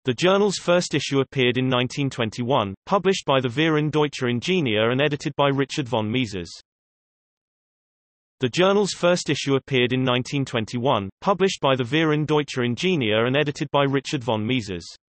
The journal's first issue appeared in 1921, published by the Viren Deutscher Ingenieur and edited by Richard von Mises. The journal's first issue appeared in 1921, published by the Viren Deutscher Ingenieur and edited by Richard von Mises.